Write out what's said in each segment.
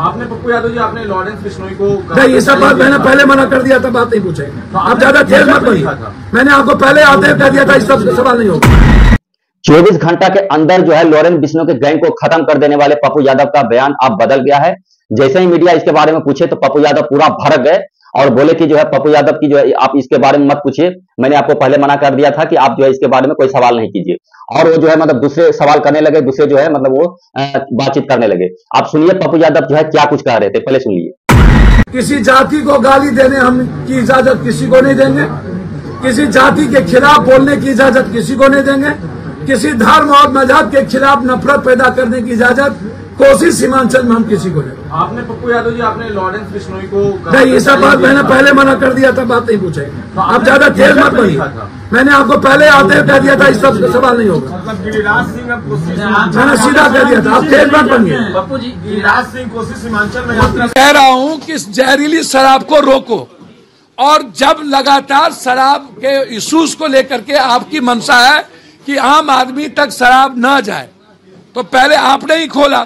आपने पप्पू यादव जी, आपने लॉरेंस बिश्नोई को नहीं, ये सब बात मैंने पहले मना कर दिया था, बात नहीं पूछेंगे। आप ज्यादा तेज मत बनिए, मैंने आपको पहले आते कह दिया था, इस सब सवाल नहीं होगा। 24 घंटा के अंदर जो है लॉरेंस बिश्नोई के गैंग को खत्म कर देने वाले पप्पू यादव का बयान अब बदल गया है। जैसे ही मीडिया इसके बारे में पूछे तो पप्पू यादव पूरा भड़क गए और बोले कि जो है पप्पू यादव की जो है आप इसके बारे में मत पूछिए, मैंने आपको पहले मना कर दिया था कि आप जो है इसके बारे में कोई सवाल नहीं कीजिए। और वो जो है मतलब दूसरे सवाल करने लगे, दूसरे जो है मतलब वो बातचीत करने लगे। आप सुनिए पप्पू यादव जो है क्या कुछ कह रहे थे, पहले सुनिए। किसी जाति को गाली देने हम की इजाजत किसी को नहीं देंगे, किसी जाति के खिलाफ बोलने की इजाजत किसी को नहीं देंगे, किसी धर्म और मजहब के खिलाफ नफरत पैदा करने की इजाजत कोशिश सीमांचल में हम किसी को नहीं। आपने पप्पू यादव जी, आपने लॉरेंस बिश्नोई को नहीं, ये सब बात मैंने पहले मना कर दिया था, बात नहीं पूछेंगे। आप ज्यादा तेज मत बनिए, मैंने आपको पहले आते कह दिया था, इस सब सवाल नहीं होगा। गिरिराज सिंह मैंने सीधा कह दिया था, आप तेज मत बनिए। पप्पू जी, गिरिराज सिंह कोसी सीमांचल में कह रहा हूँ कि जहरीली शराब को रोको, और जब लगातार शराब के इशूज को लेकर के आपकी मंशा है कि आम आदमी तक शराब न जाए, तो पहले आपने ही खोला,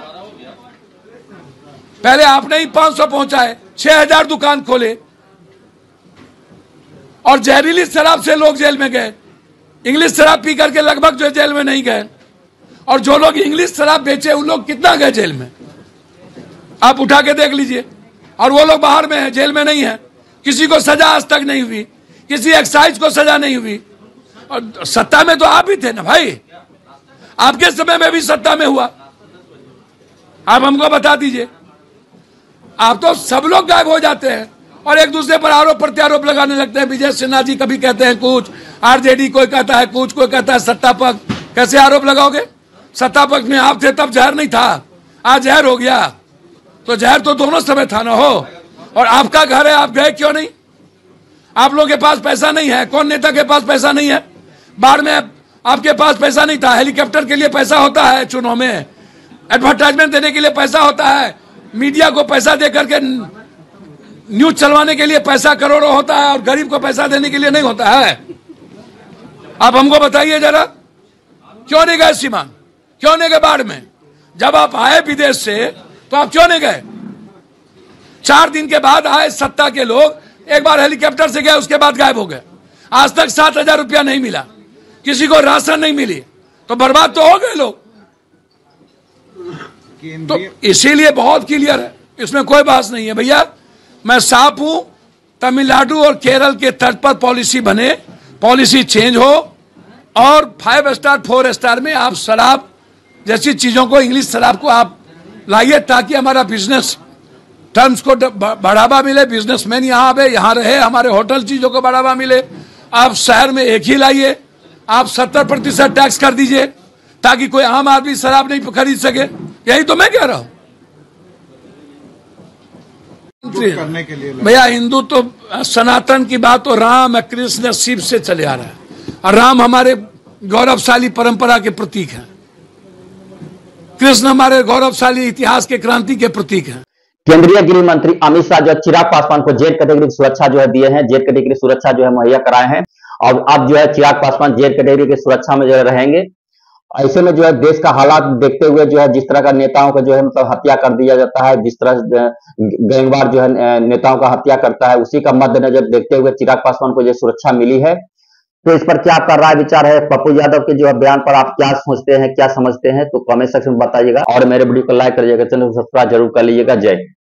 पहले आपने ही 500 पहुंचाए, 6000 दुकान खोले और जहरीली शराब से लोग जेल में गए। इंग्लिश शराब पी करके लगभग जो जेल में नहीं गए, और जो लोग इंग्लिश शराब बेचे उन लोग कितना गए जेल में, आप उठा के देख लीजिए। और वो लोग बाहर में हैं, जेल में नहीं है। किसी को सजा आज तक नहीं हुई, किसी एक्साइज को सजा नहीं हुई। और सत्ता में तो आप ही थे ना भाई, आपके समय में भी सत्ता में हुआ। आप हमको बता दीजिए। आप तो सब लोग गायब हो जाते हैं और एक दूसरे पर आरोप प्रत्यारोप लगाने लगते हैं। विजय सिन्हा जी कभी कहते हैं कुछ, आरजेडी कोई कहता है कुछ, कोई कहता है सत्ता पक्ष। कैसे आरोप लगाओगे? सत्ता पक्ष में आप थे तब जहर नहीं था, आज जहर हो गया, तो जहर तो दोनों समय था ना हो। और आपका घर है, आप गए क्यों नहीं? आप लोगों के पास पैसा नहीं है। कौन नेता के पास पैसा नहीं है? बाढ़ में आपके पास पैसा नहीं था, हेलीकॉप्टर के लिए पैसा होता है, चुनाव में एडवर्टाइजमेंट देने के लिए पैसा होता है, मीडिया को पैसा देकर के न्यूज चलवाने के लिए पैसा करोड़ों होता है, और गरीब को पैसा देने के लिए नहीं होता है। आप हमको बताइए जरा, क्यों नहीं गए सीमान, क्यों नहीं गए बाढ़ में? जब आप आए विदेश से तो आप क्यों नहीं गए? 4 दिन के बाद आए सत्ता के लोग, एक बार हेलीकॉप्टर से गए, उसके बाद गायब हो गए। आज तक 7000 रुपया नहीं मिला, किसी को राशन नहीं मिली, तो बर्बाद तो हो गए लोग। तो इसीलिए बहुत क्लियर है, इसमें कोई बात नहीं है भैया। मैं साफ हूं, तमिलनाडु और केरल के तर्ज पर पॉलिसी बने, पॉलिसी चेंज हो, और 5 स्टार 4 स्टार में आप शराब जैसी चीजों को, इंग्लिश शराब को आप लाइए, ताकि हमारा बिजनेस टर्म्स को बढ़ावा मिले, बिजनेसमैन यहाँ आवे, यहाँ रहे, हमारे होटल चीजों को बढ़ावा मिले। आप शहर में एक ही लाइए, आप 70% टैक्स कर दीजिए, ताकि कोई आम आदमी शराब नहीं खरीद सके। यही तो मैं कह रहा हूं करने के लिए। भैया हिंदू तो सनातन की बात तो राम कृष्ण शिव से चले आ रहा है, और राम हमारे गौरवशाली परंपरा के प्रतीक हैं, कृष्ण हमारे गौरवशाली इतिहास के क्रांति के प्रतीक हैं। केंद्रीय गृह मंत्री अमित शाह जो है चिराग पासवान को जेड कैटेगरी की सुरक्षा जो है दिए हैं, जेड कैटेगरी की सुरक्षा जो है मुहैया कराए हैं, और अब जो है चिराग पासवान जेड कैटेगरी की सुरक्षा में जो है रहेंगे। ऐसे में जो है देश का हालात देखते हुए जो है जिस तरह का नेताओं का जो है मतलब हत्या कर दिया जाता है, जिस तरह गैंगवार जो है नेताओं का हत्या करता है, उसी का मद्देनजर देखते हुए चिराग पासवान को जो सुरक्षा मिली है। तो इस पर क्या आपका राय विचार है? पप्पू यादव के जो है बयान पर आप क्या सोचते हैं, क्या समझते हैं? तो कमेंट सेक्शन में बताइएगा, और मेरे वीडियो को लाइक करिएगा, चैनल को सब्सक्राइब जरूर कर लीजिएगा। जय